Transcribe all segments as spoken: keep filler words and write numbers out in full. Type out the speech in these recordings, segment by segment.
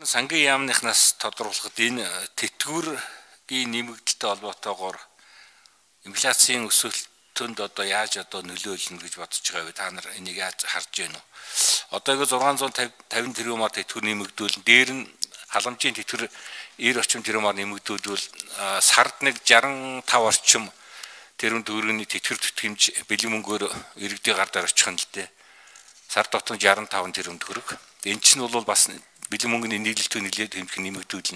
Сангийн яамныхнаас тодруулахад энэ тэтгэврийн нэмэгдэлтэй холбоотойгоор инфляцийн өсөлтөнд одоо яаж одоо нөлөөлнө гэж бодож байгаа вэ? Та нар энийг яаж харж байна уу? Одоо ингэ зургаан зуун тавин тэрбумаар тэтгэвэр нэмэгдүүлэн дээр нь халамжийн тэтгэвэр нব্бэ орчим тэрбумаар нэмэгдүүлвэл сард нэг жаран тав орчим тэрбум төгрөгийн тэтгэвэр тэтгэмж бэлэн мөнгөөр иргэдийн гар дээр очих нь л дээ. Сар дотор жаран таван тэрбум төгрөг. Энэ чинь бол бас бэлэн мөнгөний нийлэлтөө нэлээд хэмжих нэмэгдүүлнэ.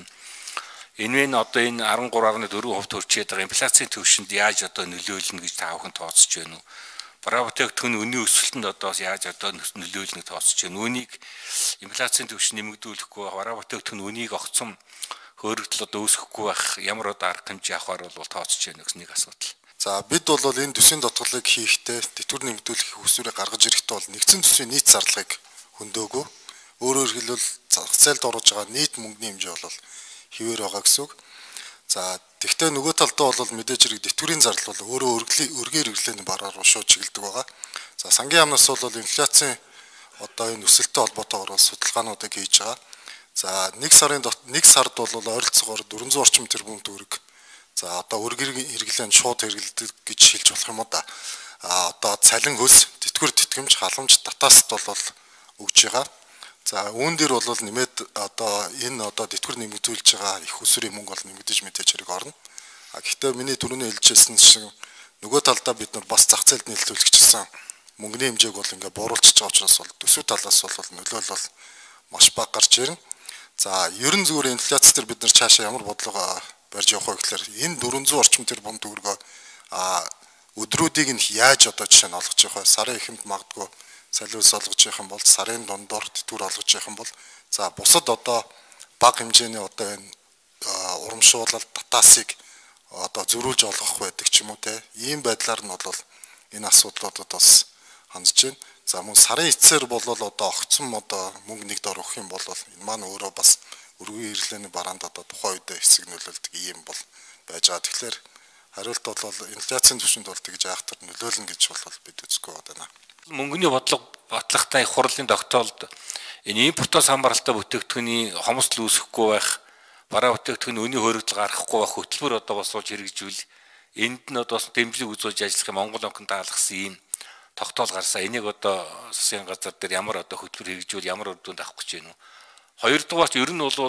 Энэ нь одоо энэ арван гурав фаصله дөрвөн хувьд хүрчээд байгаа инфляцийн түвшинд яаж одоо нөлөөлнө гэж та бүхэн тооцож байна уу? Бараа бүтээгдэхүүний үнийн өсөлтөнд одоо яаж одоо нөлөөлнө тооцож байна. Үүнийг инфляцийн түвшин нэмэгдүүлэхгүй бараа бүтээгдэхүүний үнийг огцом хөөрөгдөл одоо үүсэхгүй байх ямар одоо арга хэмжээ авахар бол тооцож байна гэсэн нэг асуудал. За бид бол энэ төсвийн дотголыг хийхдээ тэтгэвэр нэмэгдүүлэх хүсвэрийг гаргаж ирэхдээ бол нэгдсэн төсвийн нийт зарлагыг хөндөөгөө өөрөөр хэлбэл зах зээлд оруулж байгаа нийт мөнгөний хэмжээ бол хിവэр байгаа гэсэн үг. За тэгвэл нөгөө талдаа бол мэдээж хэрэг тэтгэврийн зардал бол өөрөө өргөөр хэрэглээний бараар руу шууд чиглэдэг байгаа. За сангийн яамнаас бол инфляцийн одоо энэ өсөлттэй холбоотойгоор судалгаануудыг хийж байгаа. За нэг сарын нэг сард бол ойролцоогоор дөрвөн зуун орчим тэрбум төгрөг. За одоо өргөөр хэрэглээнд шууд хэрэглэдэг гэж хэлж болох юм уу да. А одоо цалин хөлс тэтгэвэр тэтгэмж халамж татаасд бол өгж байгаа. За үүн дээр бол нэмээд одоо энэ одоо тэтгэвэр нэмэгдүүлж байгаа их усрын мөнгө бол нэмэгдэж мэдээж хэрэг орно. А гэхдээ миний түрүүний хэлжсэн шиг нөгөө талдаа бид нар бас зах зээлд нэлтүүлэх гэсэн мөнгөний хэмжээг бол ингээ бууруулчихж байгаа учраас бол төсөв талаас бол нөлөөлөл бол маш бага гарч ирнэ. За ерөн зүгээр инфляц дээр бид нар цаашаа ямар бодлого барьж явах вэ гэхээр энэ дөрвөн зуун орчим тэрбум төгрөгөө а өдрүүдийг нь яаж одоо жишээ нь олгож явах вэ? Сарын эхэнд магадгүй салиус олгож явах юм бол сарын дундор тэтгэвэр олгож явах юм бол за бусад одоо бага хэмжээний одоо энэ урамшуулал татаасыг одоо зөрүүлж олгох байдаг ч юм уу те. Ийм байдлаар нь бол энэ асуудлуудад бас хандж байна. За мөн сарын эцсээр бол одоо огцом одоо мөнгө нэгд орох юм бол энэ маань өөрөө бас өргөн хэрэглээний бараанд одоо тухайн үед хэсэг нөлөөлдөг юм бол байж байгаа. Тэгэхээр хариулт бол инфляцийн түвшинд бол тэгж айхтар нөлөөлнө гэж бол бид үзэхгүй байна. Мөнгөний бодлого батлагтай их хурлын тогтоолд энэ импортоос хамааралтай бүтээгдэхүүний хомсдол үүсэхгүй байх, бараа бүтээгдэхүүний үнийн хөрөгдөл гарахгүй байх хөтөлбөр одоо бас сууж хэрэгжүүл энд нь одоо дэмжлэг үзүүлж ажиллах Монгол банкнд даалгасан ийм тогтоол гарсан. Энийг одоо засгийн газар дээр ямар одоо хөтөлбөр хэрэгжүүл ямар үр дүнд авах гэж байна уу? Хоёрдугаарт ер нь бол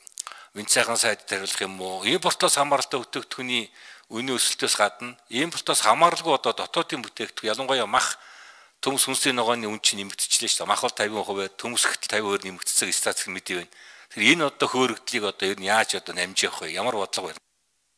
Винц сайхан сайд тариулах юм уу? Импортоос хамааралтай бүтээгдэхүүний үнийн өсөлтөөс гадна импортоос хамааралгүй одоо дотоодын бүтээгдэхүүн ялангуяа мах төмс хүнсний ногооны үн чинь нэмэгдчихлээ шүү дээ. Мах бол тавин хувиар, төмсгт тавин хувиар нэмэгдсэн статистик мэдээ байна. Тэгэхээр энэ одоо хөөрөгдлийг одоо ер нь яаж одоо намж явах вэ? Ямар бодлого байна?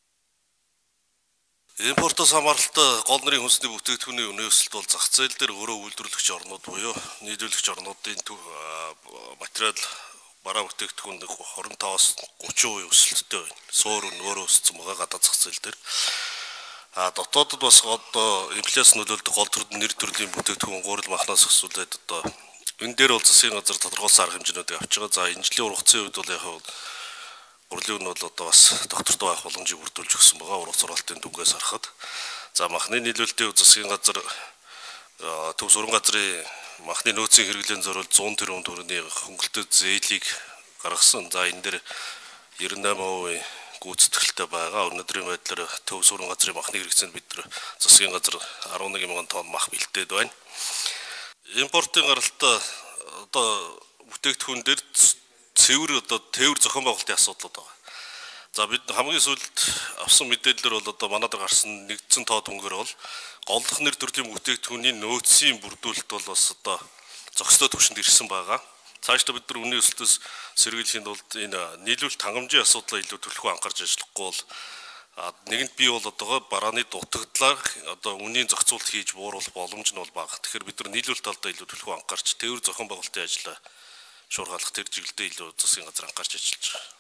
Импортоос хамааралтай гол нэрийн хүнсний бүтээгдэхүүний үнийн өсөлт бол зах зээл дээр өөрөө үйлдвэрлэгч орнууд буюу нийлүүлэгч орнуудын материал бараа бүтээгдэхүүн хорин таваас гучин хувийн өсөлттэй байна. Суур нь өөрөө өссөн байгаа гадаад зах зээл дээр. А дотоодд бас одоо инфляц нөлөөлдөг гол төрлийн нэр төрлийн бүтээгдэхүүн гурил махнаас өсвөлээд одоо энэ дээр бол засгийн газар тодорхойлсон арга хэмжээнүүдийг авч байгаа. За энэ жилийн ургацын үед бол яг гурилын нь бол одоо бас доктортой байх боломжийг бүрдүүлж өгсөн байгаа. Ургац сургалтын дүнгээс харахад. За махны нийлүүлэлтийн засгийн газар төв сургууль газрын махны нөөцийн хэрэглээнд зориулж зуун тэрбум төгрөгийн хөнгөлөлтөд зээлийг гаргасан. За энэ дээр девяносто восемь процент гүйцэтгэлтэй байгаа. Өнөөдрийн байдлаар төв сургууль газрын махны хэрэгцээнд бид нар засгийн газар арван нэг мянган тонн мах бэлдээд байна. Импортын гаралтай одоо бүтээгдэхүүн дээр цэвэр одоо тээвэр зохион байгуулалтын асуудлууд байгаа. За бид хамгийн сүүлд авсан мэдээлэлээр бол одоо манайд гарсан нэгдсэн тоод хөнгөр бол голлох нэр төрлийн бүтээгдэхүүний нөөцийн бүрдүүлэлт бол бас одоо зохистой түвшинд ирсэн байгаа. Цаашдаа бид нар үнийн өсөлтөөс сэргийлэхийн тулд энэ нийлүүлэлт хангамжийн асуудлаа илүү төлөвлөгөө анхаарч ажиллахгүй бол нэгэнт бий бол одоо барааны дутагдлаар одоо үнийн зохицуулт хийж бууруулах боломж нь бол бага. Тэгэхээр бид нар нийлүүлэлт талдаа илүү төлөвлөгөө анхаарч тээвэр зохион байгуулалтын ажлаа шуурхалах тэр чиглэлдээ илүү засгийн газар анхаарч ажиллаж байгаа.